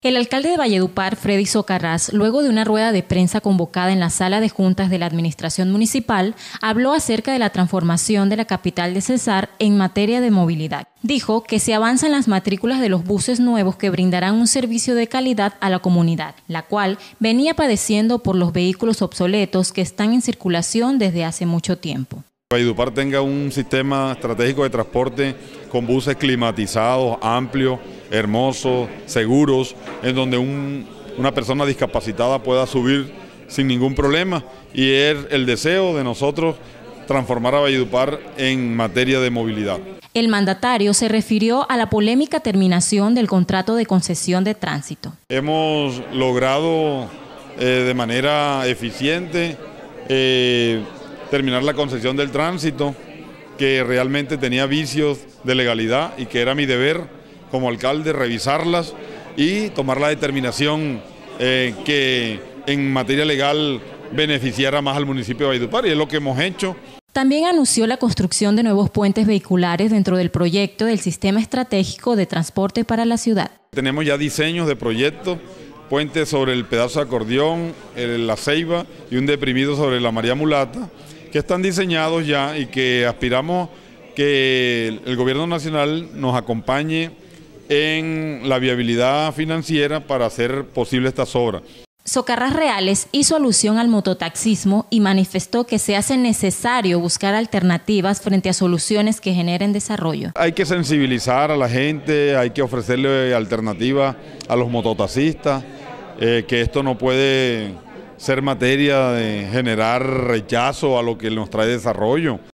El alcalde de Valledupar, Freddy Socarrás, luego de una rueda de prensa convocada en la sala de juntas de la administración municipal, habló acerca de la transformación de la capital de Cesar en materia de movilidad. Dijo que se avanza en las matrículas de los buses nuevos que brindarán un servicio de calidad a la comunidad, la cual venía padeciendo por los vehículos obsoletos que están en circulación desde hace mucho tiempo. Valledupar tenga un sistema estratégico de transporte con buses climatizados, amplios, hermosos, seguros, en donde una persona discapacitada pueda subir sin ningún problema, y es el deseo de nosotros transformar a Valledupar en materia de movilidad. El mandatario se refirió a la polémica terminación del contrato de concesión de tránsito. Hemos logrado de manera eficiente terminar la concesión del tránsito, que realmente tenía vicios de legalidad y que era mi deber como alcalde revisarlas y tomar la determinación que en materia legal beneficiara más al municipio de Valledupar, y es lo que hemos hecho. También anunció la construcción de nuevos puentes vehiculares dentro del proyecto del Sistema Estratégico de Transporte para la ciudad. Tenemos ya diseños de proyectos, puentes sobre el pedazo de acordeón, la Ceiba, y un deprimido sobre la María Mulata, que están diseñados ya y que aspiramos que el gobierno nacional nos acompañe en la viabilidad financiera para hacer posible estas obras. Socarrás Reales hizo alusión al mototaxismo y manifestó que se hace necesario buscar alternativas frente a soluciones que generen desarrollo. Hay que sensibilizar a la gente, hay que ofrecerle alternativas a los mototaxistas, que esto no puede ser materia de generar rechazo a lo que nos trae desarrollo.